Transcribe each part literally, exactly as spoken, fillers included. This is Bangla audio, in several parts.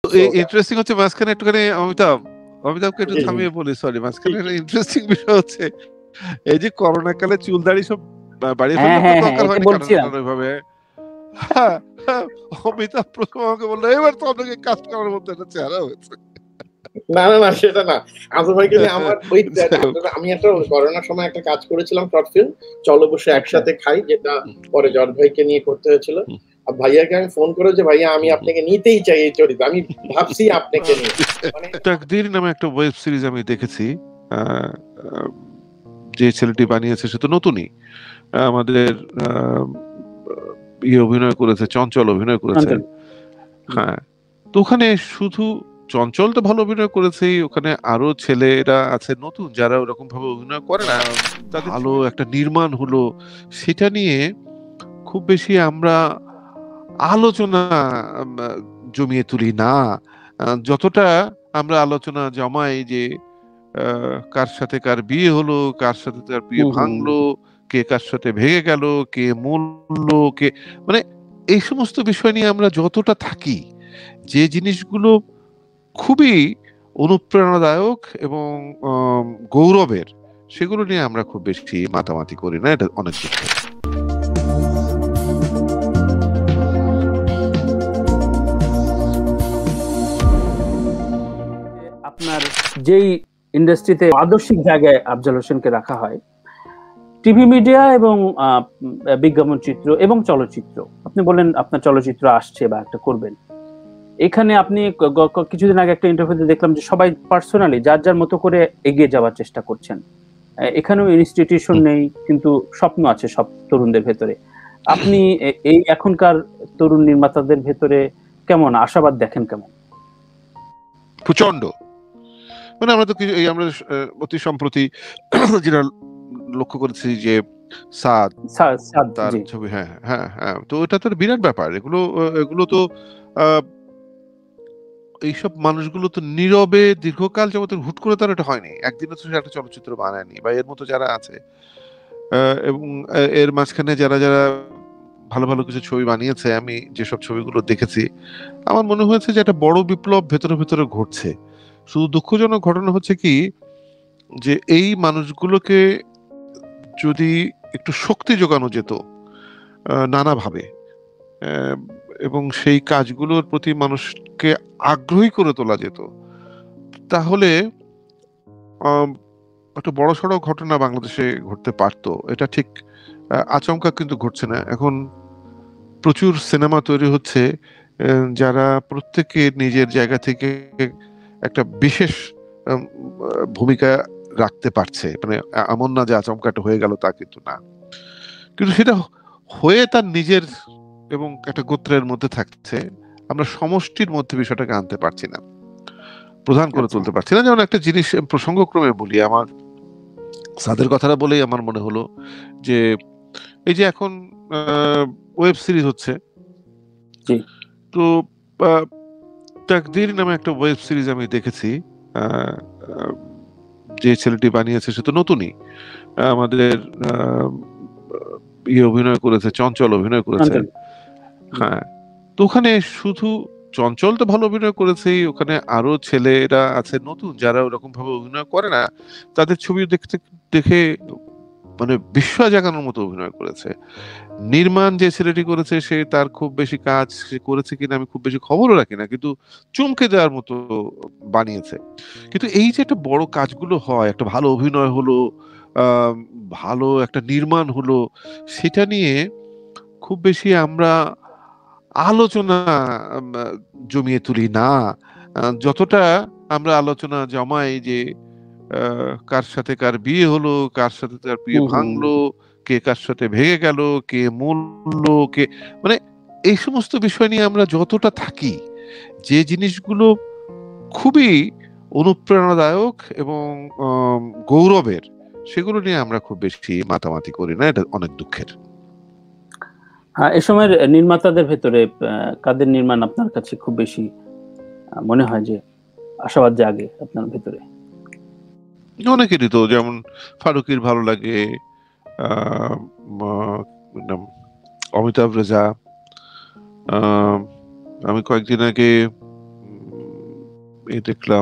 ইন্টারেস্টিং হচ্ছে মাঝখানে একটুখানি অমিতাভ অমিতাভকে একটু থামিয়ে বলি, সরি, মাঝখানে ইন্টারেস্টিং বিষয় হচ্ছে এই যে করোনা কালে চুল দাড়ি সব বাড়িয়ে ফেললে তো দরকার হয়নি কাটানোর ওইভাবে। অমিতাভ প্রথম আমাকে বললো এবার তো আপনাকে কাজ করার মতো একটা চেহারা হয়েছে। না না না সেটা না, আজম ভাই কিন্তু আমার ওই আমি একটা করোনার সময় একটা কাজ করেছিলাম শর্ট ফিল্ম চলো বসে একসাথে খাই, যেটা পরে জর্জ ভাইকে নিয়ে করতে হয়েছিল। ভাইয়াকে আমি ফোন করে যে ভাইয়া আমি আপনাকে নিতেই চাই এই চরিত্র, আমি ভাবছি আপনাকে নিয়ে। তাকদীর নামে একটা ওয়েব সিরিজ আমি দেখেছি, যে ছেলেটি বানিয়েছে সে তো নতুনই, আমাদের ইয়ে অভিনয় করেছে, চঞ্চল অভিনয় করেছে। হ্যাঁ, তো ওখানে শুধু চঞ্চল তো ভালো অভিনয় করেছেই, ওখানে আরো ছেলেরা আছে নতুন যারা ওরকম ভাবে অভিনয় করে না, ভালো একটা নির্মাণ হলো, সেটা নিয়ে খুব বেশি আমরা আলোচনা জমিয়ে তুলি না, যতটা আমরা আলোচনা জমাই যে কার সাথে কার বিয়ে হলো, কার সাথে কার বিয়ে ভাঙলো, কে কার সাথে ভেঙে গেল, কে মরলো, কে, মানে এই সমস্ত বিষয় নিয়ে আমরা যতটা থাকি, যে জিনিসগুলো খুবই অনুপ্রেরণাদায়ক এবং গৌরবের, সেগুলো নিয়ে আমরা খুব বেশি মাতামাতি করি না, এটা অনেক দুঃখের। আপনার যেই ইন্ডাস্ট্রিতে আদর্শিক জায়গায় আফজাল হোসেনকে রাখা হয়, টিভি মিডিয়া এবং বিজ্ঞাপন চিত্র এবং চলচ্চিত্র, আপনি বলেন আপনার চলচ্চিত্র আসছে বা একটা করবেন, এখানে আপনি কিছুদিন আগে একটা ইন্টারভিউতে দেখলাম যে সবাই পার্সোনালি যার যার মতো করে এগিয়ে যাওয়ার চেষ্টা করছেন। এখানেও ইনস্টিটিউশন নেই, কিন্তু স্বপ্ন আছে সব তরুণদের ভেতরে। আপনি এই এখনকার তরুণ নির্মাতাদের ভেতরে কেমন আশাবাদ দেখেন? কেমন? প্রচন্ড, মানে আমরা তো এই আমরা অতি সম্প্রতি যেটা লক্ষ্য করেছি যে সাদ তার ছবি, হ্যাঁ হ্যাঁ হ্যাঁ, তো এটা তো বিরাট ব্যাপার। এগুলো এগুলো তো এইসব মানুষগুলো তো নীরবে দীর্ঘকাল যাবত, হুট করে তার এটা হয়নি, একদিনে তো একটা চলচ্চিত্র বানায়নি, বা এর মতো যারা আছে এবং এর মাঝখানে যারা যারা ভালো ভালো কিছু ছবি বানিয়েছে, আমি যেসব ছবিগুলো দেখেছি আমার মনে হয়েছে যে একটা বড় বিপ্লব ভেতরে ভেতরে ঘটছে। শুধু দুঃখজনক ঘটনা হচ্ছে কি, যে এই মানুষগুলোকে যদি একটু শক্তি যোগানো যেত নানাভাবে, এবং সেই কাজগুলোর প্রতি মানুষকে আগ্রহী করে তোলা যেত, তাহলে একটা বড় সড়ো ঘটনা বাংলাদেশে ঘটতে পারতো। এটা ঠিক আচমকা কিন্তু ঘটছে না। এখন প্রচুর সিনেমা তৈরি হচ্ছে যারা প্রত্যেকে নিজের জায়গা থেকে একটা বিশেষ ভূমিকা রাখতে পারছে, মানে এমন না যে আচমকাটা হয়ে গেল, তা কিন্তু না, কিন্তু সেটা হয়ে তার নিজের এবং একটা গোত্রের মধ্যে থাকছে। আমরা সমষ্টির মধ্যে বিষয়টাকে আনতে পারছি না, প্রধান করে তুলতে পারছি না। যেমন একটা জিনিস প্রসঙ্গক্রমে বলি, আমার সাদের কথাটা বলেই আমার মনে হলো যে এই যে এখন ওয়েব সিরিজ হচ্ছে, তো তাকদীর নামে একটা ওয়েব সিরিজ আমি দেখেছি, যে ছেলেটি বানিয়েছে সে তো নতুনই, আমাদের ইয়ে অভিনয় করেছে, চঞ্চল অভিনয় করেছে। হ্যাঁ, তো ওখানে শুধু চঞ্চল তো ভালো অভিনয় করেছেই, ওখানে আরো ছেলেরা আছে নতুন যারা ওরকম ভাবে অভিনয় করে না, তাদের ছবি দেখতে দেখে মানে বিস্ময় জাগানোর মতো অভিনয় করেছে। নির্মাণ যে ছেলেটি করেছে সে তার খুব বেশি কাজ সে করেছে কিনা আমি খুব বেশি খবরও রাখি না, কিন্তু চমকে দেওয়ার মতো বানিয়েছে। কিন্তু এই যে একটা বড় কাজগুলো হয়, একটা ভালো অভিনয় হলো, আহ ভালো একটা নির্মাণ হলো, সেটা নিয়ে খুব বেশি আমরা আলোচনা জমিয়ে তুলি না, যতটা আমরা আলোচনা জমাই যে কার সাথে কার বিয়ে হলো, কার সাথে কার বিয়ে ভাঙলো, কে কার সাথে ভেঙে গেল, কে মরলো, কে, মানে এই সমস্ত বিষয় নিয়ে আমরা যতটা থাকি, যে জিনিসগুলো খুবই অনুপ্রেরণাদায়ক এবং গৌরবের, সেগুলো নিয়ে আমরা খুব বেশি মাতামাতি করি না, এটা অনেক দুঃখের। হ্যাঁ, এ সময়ের নির্মাতাদের ভেতরে কাদের নির্মাণ আপনার কাছে খুব বেশি মনে হয় যে আশাবাদ জাগে আপনার ভেতরে? অনেকেরই তো, যেমন ফারুকীর ভালো লাগে, অমিতাভ রেজা, আমি কয়েকদিন আগে এ দেখলাম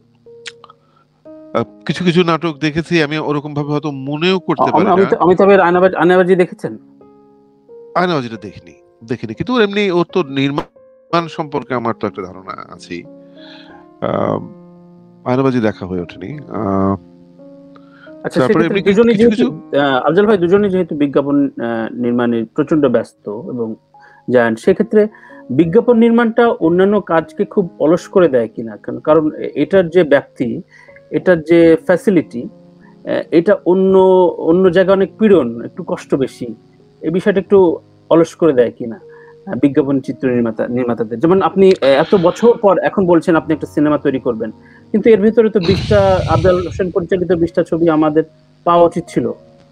আহ, কিছু কিছু নাটক দেখেছি আমি, ওরকম ভাবে হয়তো মনেও করতে পারি না। অমিতাভ অমিতাভের আয়নাবাজি আয়নাবাজি দেখেছেন? আয়নাবাজিটা দেখিনি দেখিনি কিন্তু ওর এমনি ওর তো নির্মাণ সম্পর্কে আমার তো একটা ধারণা আছেই। আহ, আয়নাবাজি দেখা হয়ে ওঠেনি। আহ, আচ্ছা, তারপরে সেক্ষেত্রে এমনি কিছু দুজনেই কিছু যেহেতু কিছু আহ, আফজাল ভাই দুজনেই যেহেতু বিজ্ঞাপন আহ, নির্মাণে প্রচন্ড ব্যস্ত এবং যান, সেক্ষেত্রে বিজ্ঞাপন নির্মাণটা অন্যান্য কাজকে খুব অলস করে দেয় কিনা? কারণ কারণ এটার যে ব্যক্তি, এটার যে ফ্যাসিলিটি, এটা অন্য অন্য জায়গায় অনেক পীড়ন, একটু কষ্ট বেশি, এই বিষয়টা একটু অলস করে দেয় কিনা আহ, বিজ্ঞাপন চিত্র নির্মাতা নির্মাতাদের? যেমন আপনি আহ, এত বছর পর এখন বলছেন আপনি একটা সিনেমা তৈরি করবেন, কিন্তু এর ভিতরে তো বিশটা আফজাল হোসেন পরিচালিত বিশটা ছবি আমাদের পাওয়া উচিত ছিল।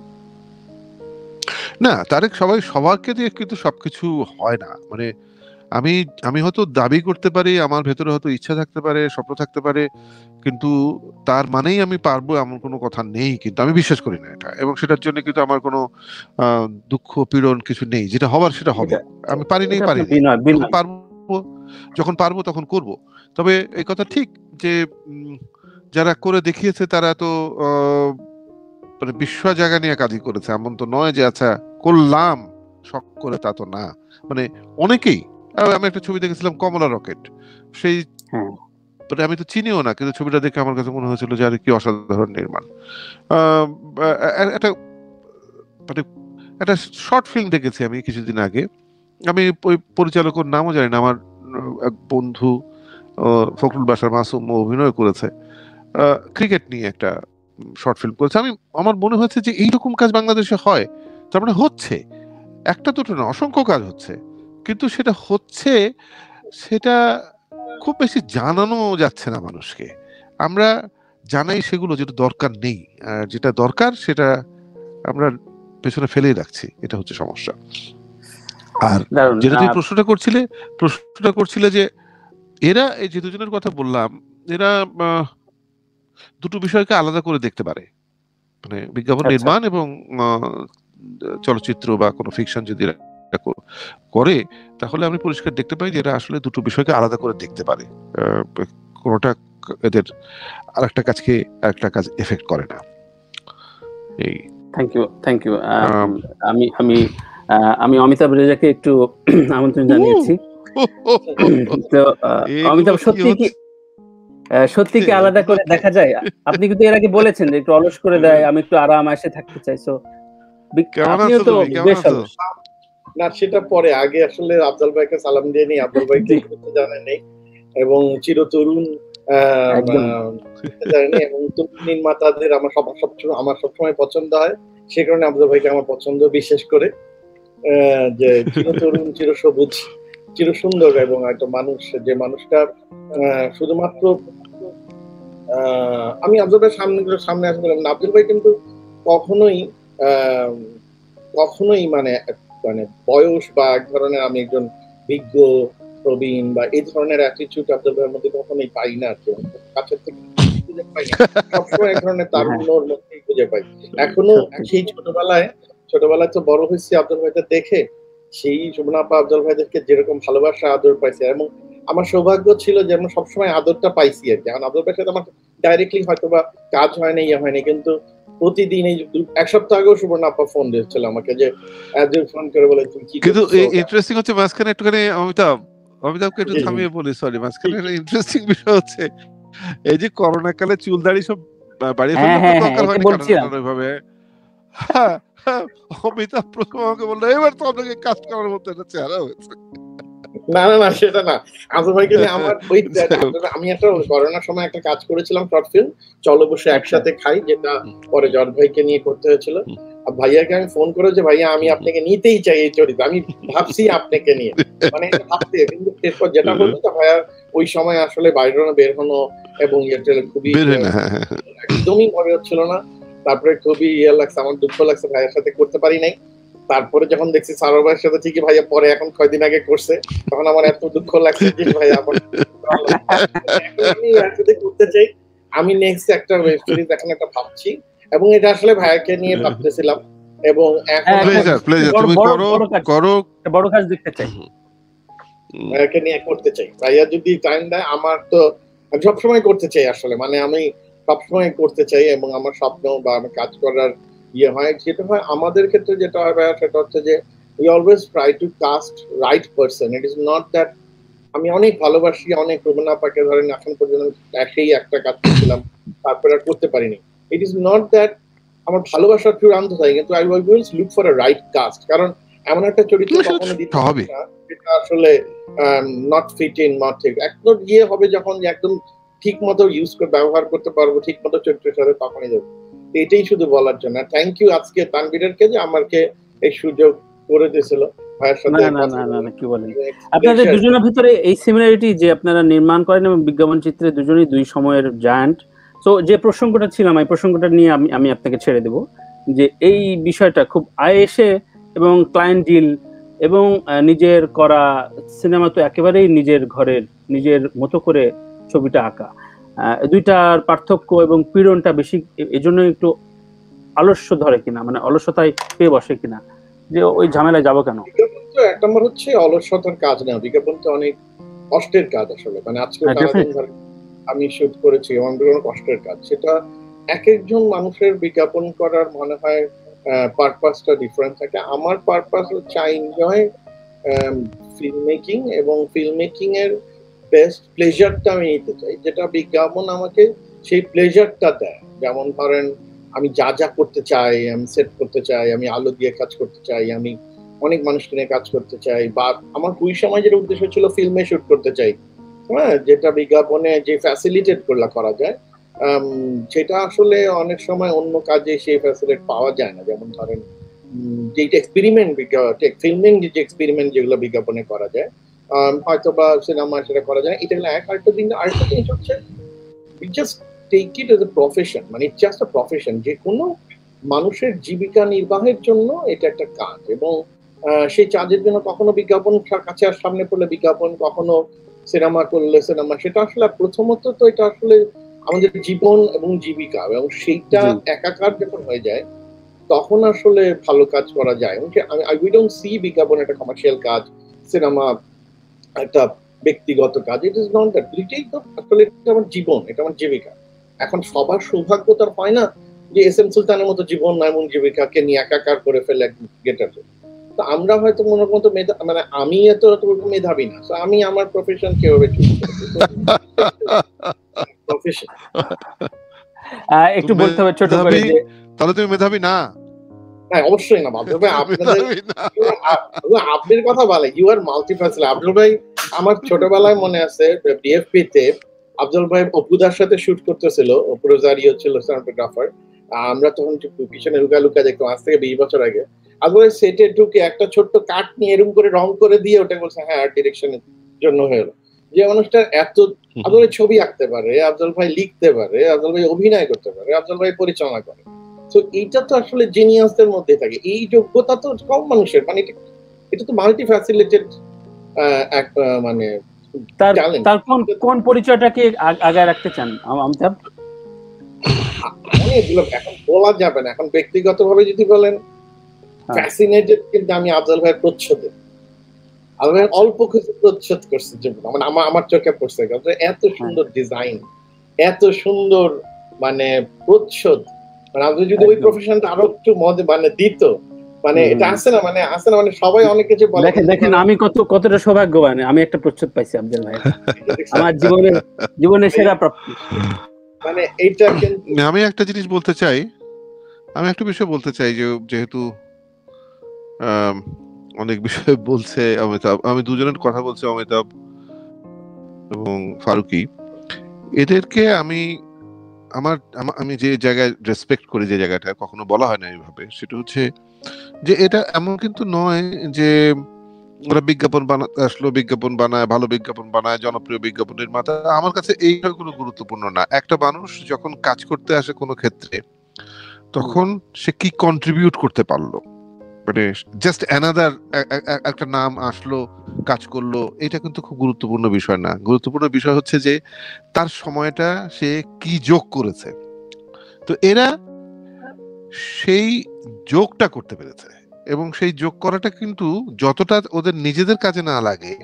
না, তারেক সবাই সবাইকে দিয়ে কিন্তু সবকিছু হয় না। মানে আমি আমি হয়তো দাবি করতে পারি, আমার ভেতরে হয়তো ইচ্ছা থাকতে পারে, স্বপ্ন থাকতে পারে, কিন্তু তার মানেই আমি পারবো এমন কোনো কথা নেই, কিন্তু আমি বিশ্বাস করি না এটা, এবং সেটার জন্য কিন্তু আমার কোনো আহ, দুঃখ পীড়ন কিছু নেই। যেটা হবার সেটা হবে। এটা আমি পারি নাই এটা পারি আপনার নাই বিনয় যখন বিনয় পারবো যখন পারবো তখন করব। তবে এই কথা ঠিক যে উম, যারা করে দেখিয়েছে তারা তো আহ, মানে বিশ্ব জায়গা নিয়ে কাজই করেছে, এমন তো নয় যে আচ্ছা করলাম শখ করে, তা তো না। মানে অনেকেই, আহ, আমি একটা ছবি দেখেছিলাম কমলা রকেট, সেই হ্যাঁ, মানে আমি তো চিনিও না, কিন্তু ছবিটা দেখে আমার কাছে মনে হয়েছিল যে আরে কি অসাধারণ নির্মাণ। আহ, আহ, একটা মানে একটা শর্ট ফিল্ম দেখেছি আমি কিছুদিন আগে, আমি ওই পরিচালকের নামও জানি না, আমার আহ, এক বন্ধু আহ, ফখরুল বাসার মাসুম ও অভিনয় করেছে, ক্রিকেট নিয়ে একটা শর্ট ফিল্ম করেছে। আমি আমার মনে হয়েছে যে এইরকম কাজ বাংলাদেশে হয়, তার মানে হচ্ছে, একটা দুটো না অসংখ্য কাজ হচ্ছে, কিন্তু সেটা হচ্ছে, সেটা খুব বেশি জানানো যাচ্ছে না মানুষকে। আমরা জানাই সেগুলো যেটা দরকার নেই, আর যেটা দরকার সেটা আমরা পেছনে ফেলেই রাখছি, এটা হচ্ছে সমস্যা। আর দারুণ। যেটা তুমি আহ, প্রশ্নটা করছিলে প্রশ্নটা করছিলে যে এরা, এই যে দুজনের কথা বললাম, এরা আহ, দুটো বিষয়কে আলাদা করে দেখতে পারে। মানে বিজ্ঞাপন আচ্ছা, নির্মাণ এবং আহ, চলচ্চিত্র বা কোনো ফিকশন যদি এরা কর- করে, তাহলে আমি পরিষ্কার দেখতে পাই যে এরা আসলে দুটো বিষয়কে আলাদা করে দেখতে পারে। আহ, কোনোটা এদের আরেকটা কাজকে আরেকটা কাজ এফেক্ট করে না। এই thank you thank you. Um, আমি আমি আহ, আমি অমিতাভ রেজাকে একটু আমন্ত্রণ জানিয়েছি। তো আহ, এগুলো অমিতাভ, কি সত্যি কি হচ্ছে আহ, সত্যি কি আলাদা এগুলো করে দেখা যায়? আপনি কিন্তু এর আগে বলেছেন যে একটু অলস করে দেয়, আমি একটু আরাম আয়েশে থাকতে চাই। সো কেমন আপনিও আছো তো তুমি, কেমন বেশ আছো? অলস। না, সেটা পরে। আগে আসলে আফজাল ভাইকে সালাম দিয়ে নিই। আফজাল ভাইকে জি, জানাই নেই এবং চিরতরুণ আহ, একদম। আহ, জানি, এবং তরুণ নির্মাতাদের আমার সব সবসময় আমার সবসময় পছন্দ হয়। সে কারণে আফজাল ভাইকে আমার পছন্দ, বিশেষ করে আহ, যে চিরতরুণ, চিরসবুজ, চিরসুন্দর এবং একটা মানুষ, যে মানুষটা আহ, শুধুমাত্র আহ, আমি আফজাল ভাইয়ের সামনে সামনে আসতে বললাম না। আফজাল ভাই কিন্তু কখনোই আহ, কখনোই মানে মানে বয়স বা এক ধরনের আমি একজন বিজ্ঞ প্রবীণ বা এই ধরনের অ্যাটিটিউড আফজাল ভাইয়ের মধ্যে কখনোই পাই না আর কি। কাছের থেকে খুঁজে পাই না, সবসময় এক ধরনের হ্যাঁ, তারুণ্যর মধ্যেই খুঁজে পাই। এখনো সত্যি। সেই ছোটবেলায় ছোটবেলায় তো বড় হয়েছি আফজাল ভাইদের দেখে, সেই সুবনাপা আফজাল ভাইদেরকে যেরকম ভালোবাসা আদর পাইছে, এবং আমার সৌভাগ্য ছিল যে আমি সবসময় আদরটা পাইছি আর কি। এখন আফজাল ভাইয়ের সাথে আমার ডাইরেক্টলি হয়তো বা কাজ হয় না, ইয়ে হয়নি, কিন্তু প্রতিদিন এই দু- এক সপ্তাহ আগেও সুবর্ণ আপা ফোন দিয়েছিল আমাকে, যে একজন ফোন করে বলে তুমি কি কিন্তু করছো। ইন্টারেস্টিং হচ্ছে মাঝখানে একটুখানি অমিতাভ অমিতাভকে একটু জি, জি, থামিয়ে বলি, সরি, জি, মাঝখানে জি। ইন্টারেস্টিং বিষয় হচ্ছে এই যে করোনা কালে চুল দাড়ি সব বা- বাড়িয়ে হ্যাঁ, ফেললে তো হ্যাঁ, হ্যাঁ, দরকার এটা হয়নি বলছিলাম। কাটানোর ওইভাবে। হ্যাঁ, হ্যাঁ, অমিতাভ প্রথম আমাকে বললো এবার তো আপনাকে কাজ করার মতো একটা চেহারা হয়েছে। না, না, না, সেটা না। আজম ভাইকে নিয়ে আমার ওই যাই হোক। আমি একটা করোনার সময় একটা কাজ করেছিলাম, শর্ট ফিল্ম, চলো বসে আচ্ছা, একসাথে খাই, যেটা হুম, পরে জর্জ ভাইকে নিয়ে করতে হয়েছিল। হুম, আর ভাইয়াকে আমি ফোন করে যে ভাইয়া আমি হুম, আপনাকে নিতেই চাই এই চরিত্র, আমি ভাবছি আপনাকে নিয়ে, মানে এটা ভাবতে, কিন্তু এরপর যেটা হুম। হলো যে ভাইয়া ওই সময় আসলে বাইরে বের হনো এবং এটা খুবই বের হয় না, আহ, হ্যাঁ, হ্যাঁ, হ্যাঁ। একদমই মনে হচ্ছিল না। তারপরে খুবই ইয়ে লাগছে, আমার দুঃখ লাগছে, ভাইয়ের সাথে করতে পারি নাই। তারপরে যখন দেখছি সারোয়ার ভাইয়ের সাথে ঠিকই ভাইয়া পরে এখন কয়দিন আগে করছে, তখন আমার এত দুঃখ লাগছে যে ভাইয়া আমার ভালো লাগছে। এখন আমি ভাইয়ের সাথে করতে চাই। আমি নেক্সট একটা ওয়েব সিরিজ এখন একটা ভাবছি, এবং এটা আসলে ভাইয়াকে নিয়ে ভাবতেছিলাম, এবং এখন হ্যাঁ, একটা আমার প্লেজার প্লেজার বড় তুমি বড় করো বড় কাজ, করো একটা বড় কাজ দেখতে চাই। হুম, হুম। ভাইয়াকে নিয়ে করতে চাই। ভাইয়া যদি টাইম দেয়, আমার তো আমি সবসময় করতে চাই আসলে, মানে আমি সবসময় করতে চাই এবং আমার স্বপ্ন বা আমার কাজ করার ইয়ে হয়, যেটা হয় আমাদের ক্ষেত্রে যেটা হয় ভাইয়া, সেটা হচ্ছে যে we always try to cast right person. It is not that আমি অনেক ভালোবাসি, অনেক রবীন্দ্রনাথ পাকে ধরেন এখন পর্যন্ত সেই একটা কাজ করছিলাম, তারপরে আর করতে পারিনি। ইট ইজ নট দ্যাট আমার ভালোবাসার চূড়ান্ত চাই, কিন্তু I will look for a right cast, কারণ এমন একটা চরিত্র কখনো দিতে হবে না যেটা আসলে নট ফিট ইন, নট ঠিক একদম ইয়ে হবে যখন একদম ঠিক মতো ইউজ করে ব্যবহার করতে পারবো, ঠিক মতো চরিত্রের সাথে, তখনই দেবো। এটাই শুধু বলার জন্য। থ্যাংক ইউ আজকে তানভীরেরকে যে আমাকে এই সুযোগ করে দিয়েছিল ভাইয়ের সাথে। না না না না কি বলেন, আপনাদের দুজনের ভিতরে এই সিমিলারিটি যে আপনারা নির্মাণ করেন এবং বিজ্ঞাপন চিত্রে দুজনেই দুই সময়ের জায়ান্ট। তো যে প্রসঙ্গটা ছিলাম এই প্রসঙ্গটা নিয়ে আমি আমি আপনাকে ছেড়ে দেব, যে এই বিষয়টা খুব আয়েসে এবং ক্লায়েন্ট ডিল এবং নিজের করা সিনেমা তো একেবারেই নিজের ঘরের নিজের মতো করে ছবিটা আঁকা, দুইটার পার্থক্য এবং পীড়নটা বেশি, এজন্য একটু আলস্য ধরে কিনা, মানে অলসতায় পেয়ে বসে কিনা, যে ওই ঝামেলায় যাবো কেন? বিজ্ঞাপন তো এক নম্বর হচ্ছে অলসতার কাজ না, বিজ্ঞাপন তো অনেক কষ্টের কাজ আসলে, মানে আজকে আমি শুট করেছি আমাদের অনেক কষ্টের কাজ, সেটা এক একজন মানুষের বিজ্ঞাপন করার মনে হয় পারপাসটা ডিফারেন্ট থাকে। আমার পারপাস হচ্ছে আই এনজয় ফিল্ম মেকিং এবং ফিল্ম মেকিং এর বেস্ট প্লেজারটা আমি নিতে চাই, যেটা বিজ্ঞাপন আমাকে সেই প্লেজারটা দেয়। যেমন ধরেন আমি যা যা করতে চাই, আমি সেট করতে চাই, আমি আলো দিয়ে কাজ করতে চাই, আমি অনেক মানুষকে নিয়ে কাজ করতে চাই, বা আমার ওই সময় যেটা উদ্দেশ্য ছিল ফিল্মে শুট করতে চাই, হ্যাঁ, যেটা বিজ্ঞাপনে যে ফ্যাসিলিটেট করলে করা যায়, সেটা আসলে অনেক সময় অন্য কাজে সেই ফ্যাসিলিটেট পাওয়া যায় না। যেমন ধরেন যে এক্সপেরিমেন্ট ফিল্মিং যে এক্সপেরিমেন্ট যেগুলো বিজ্ঞাপনে করা যায়, হয়তো বা সিনেমা সেটা করা যায়, এটা এক আরেকটা দিন। আরেকটা জিনিস হচ্ছে just take it as a profession, মানে ইটস জাস্ট আ প্রফেশন, যে কোনো মানুষের জীবিকা নির্বাহের জন্য এটা একটা কাজ, এবং সেই কাজের জন্য কখনো বিজ্ঞাপন কাছে আর সামনে পড়লে বিজ্ঞাপন, কখনো সিনেমা করলে সিনেমা, সেটা আসলে প্রথমত তো এটা আসলে আমাদের জীবন এবং জীবিকা, এবং সেইটা একাকার যখন হয়ে যায় তখন আসলে ভালো কাজ করা যায়। উই ডোন্ট সি বিজ্ঞাপন একটা কমার্শিয়াল কাজ, সিনেমা একটা ব্যক্তিগত কাজ, ইট ইজ নট দ্যাট। এটাই তো আসলে এটা আমার জীবন, এটা আমার জীবিকা। এখন সবার সৌভাগ্য তার হয় না যে এস এম সুলতানের মতো জীবন এমন জীবিকাকে নিয়ে একাকার করে ফেলে গেটার। তো আমরা হয়তো মনে মতো মেধা, মানে আমি এত মেধাবী না, তো আমি আমার প্রফেশন কিভাবে চুজ করব? প্রফেশন একটু বলতে হবে ছোট করে যে তাহলে তুমি মেধাবী না। হ্যাঁ, অবশ্যই না বাবলু ভাই, আপনাদের আপনার কথা বলে ইউ আর মাল্টিফ্যাসেটেড। আব্দুল ভাই আমার ছোটবেলায় মনে আছে ডিএফপি তে আব্দুল ভাই অপুদার সাথে শুট করতেছিল, অপুরোজারিও ছিল সিনেমাটোগ্রাফার, আমরা তখন পিছনে লুকা লুকা দেখতাম, আজ থেকে বিশ বছর আগে। আব্দুল ভাই সেটে ঢুকে একটা ছোট্ট কাট নিয়ে এরকম করে রং করে দিয়ে ওটা বলছে হ্যাঁ আর্ট ডিরেকশনের জন্য হয়ে গেল। যে মানুষটা এত, আব্দুল ভাই ছবি আঁকতে পারে, আব্দুল ভাই লিখতে পারে, আব্দুল ভাই অভিনয় করতে পারে, আব্দুল ভাই পরিচালনা করে, তো এইটা তো আসলে জিনিয়াসদের মধ্যে থাকে, এই যোগ্যতা তো কম মানুষের, মানে এটা তো মাল্টি ফ্যাসিলিটেড এক মানে তার তার কোন কোন পরিচয়টাকে আগায় রাখতে চান আমতাব? অনেকগুলো এখন বলা যাবে না, এখন ব্যক্তিগতভাবে যদি বলেন ফ্যাসিনেটেড, কিন্তু আমি আফজাল ভাইয়ের প্রচ্ছদে, আফজাল ভাই অল্প কিছু প্রচ্ছদ করছে, মানে আমার আমার চোখে পড়ছে এত সুন্দর ডিজাইন, এত সুন্দর মানে প্রচ্ছদ, মানে আপনি যদি ওই প্রফেশনটা আরো একটু মজা মানে দিত, মানে এটা আছে না, মানে আছে না, মানে সবাই অনেক কিছু বলে। দেখেন দেখেন আমি কত কতটা সৌভাগ্যবান, আমি একটা প্রচ্ছদ পাইছি আফজাল ভাই, আমার জীবনের জীবনের সেরা প্রাপ্তি। মানে এইটা আমি একটা জিনিস বলতে চাই, আমি একটা বিষয় বলতে চাই, যে যেহেতু অনেক বিষয় বলছে অমিতাভ, আমি দুজনের কথা বলছি অমিতাভ এবং ফারুকি, এদেরকে আমি আমার আমি যে জায়গায় রেসপেক্ট করি, যে জায়গাটা কখনো বলা হয় না এইভাবে, সেটা হচ্ছে যে এটা এমন কিন্তু নয় যে ওরা বিজ্ঞাপন বানাতে আসলো, বিজ্ঞাপন বানায়, ভালো বিজ্ঞাপন বানায়, জনপ্রিয় বিজ্ঞাপন নির্মাতা। আমার কাছে এই বিষয়গুলো গুরুত্বপূর্ণ না। একটা মানুষ যখন কাজ করতে আসে কোনো ক্ষেত্রে, তখন সে কি কন্ট্রিবিউট করতে পারলো, মানে জাস্ট অ্যানাদার একটা নাম আসলো, কাজ করলো, এটা কিন্তু খুব গুরুত্বপূর্ণ বিষয় না। গুরুত্বপূর্ণ বিষয় হচ্ছে যে তার সময়টা সে কি যোগ করেছে। তো এরা সেই যোগটা করতে পেরেছে, এবং সেই যোগ করাটা কিন্তু যতটা ওদের নিজেদের কাজে না লাগে,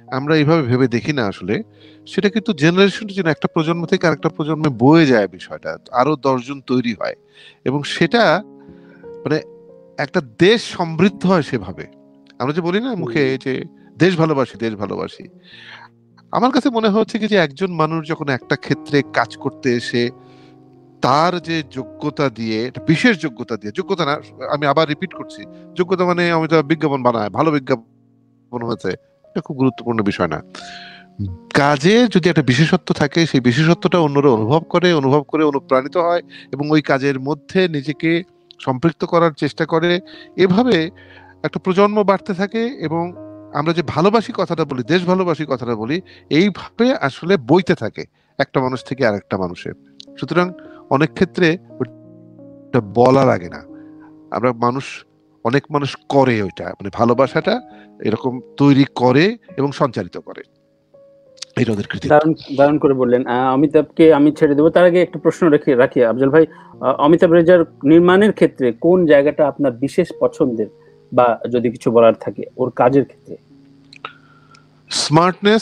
আমরা এইভাবে ভেবে দেখি না আসলে, সেটা কিন্তু জেনারেশন যেন একটা প্রজন্ম থেকে আরেকটা প্রজন্মে বয়ে যায় বিষয়টা, আরো দশজন তৈরি হয়, এবং সেটা মানে একটা দেশ সমৃদ্ধ হয় সেভাবে। আমরা যে বলি না মুখে যে দেশ ভালোবাসি দেশ ভালোবাসি, আমার কাছে মনে হচ্ছে কি যে একজন মানুষ যখন একটা ক্ষেত্রে কাজ করতে এসে তার যে যোগ্যতা দিয়ে, বিশেষ যোগ্যতা দিয়ে, যোগ্যতা না আমি আবার রিপিট করছি, যোগ্যতা মানে আমি তো বিজ্ঞাপন বানায় ভালো বিজ্ঞাপন হয়েছে, এটা খুব গুরুত্বপূর্ণ বিষয় না। কাজে যদি একটা বিশেষত্ব থাকে, সেই বিশেষত্বটা অন্যরা অনুভব করে, অনুভব করে অনুপ্রাণিত হয় এবং ওই কাজের মধ্যে নিজেকে সম্পৃক্ত করার চেষ্টা করে, এভাবে একটা প্রজন্ম বাড়তে থাকে। এবং আমরা যে ভালোবাসি কথাটা বলি, দেশ ভালোবাসি কথাটা বলি, এইভাবে আসলে বইতে থাকে একটা মানুষ থেকে আরেকটা মানুষের। সুতরাং অনেক ক্ষেত্রে ওটা বলা লাগে না, আমরা মানুষ অনেক মানুষ করে ওইটা, মানে ভালোবাসাটা এরকম তৈরি করে এবং সঞ্চারিত করে। এটা ওদের কৃতিত্ব। দারুণ দারুণ করে বললেন। আহ, অমিতাভকে আমি ছেড়ে দেবো, তার আগে একটা প্রশ্ন রেখে রাখি আফজল ভাই, আহ, অমিতাভ রেজার নির্মাণের ক্ষেত্রে কোন জায়গাটা আপনার বিশেষ পছন্দের, বা যদি কিছু বলার থাকে ওর কাজের ক্ষেত্রে? স্মার্টনেস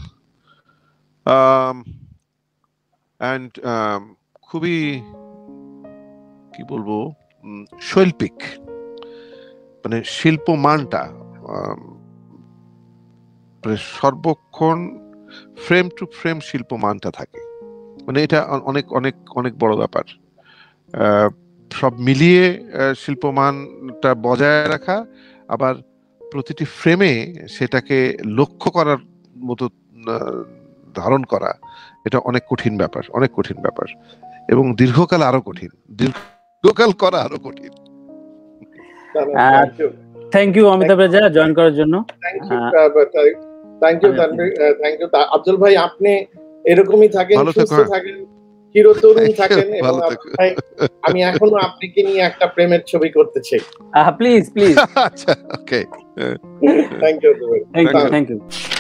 অ্যান্ড খুবই কি বলবো উম, শৈল্পিক, মানে শিল্পমানটা আম, মানে সর্বক্ষণ ফ্রেম টু ফ্রেম শিল্পমানটা থাকে, মানে এটা অ- অনেক অনেক অনেক বড় ব্যাপার। আহ, সব মিলিয়ে আহ, শিল্পমানটা বজায় রাখা, আবার প্রতিটি ফ্রেমে সেটাকে লক্ষ্য করার মতো আহ, ধারণ করা, এটা অনেক কঠিন ব্যাপার, অনেক কঠিন ব্যাপার, এবং দীর্ঘকাল আরো কঠিন, দীর্ঘকাল করা আরো কঠিন। Thank you Amitabh Reza join করার জন্য। Thank you thank you thank you Afzal ভাই, আপনি এরকমই থাকেন, ভালো থেকো, সুস্থ হ্যাঁ। থাকেন, চিরতরুণ থাকেন, এবং ভালো থেকো। আফজল ভাই আমি এখনো আপনাকে নিয়ে একটা প্রেমের ছবি করতে চাই। Please please. আচ্ছা, okay, thank you thank you thank you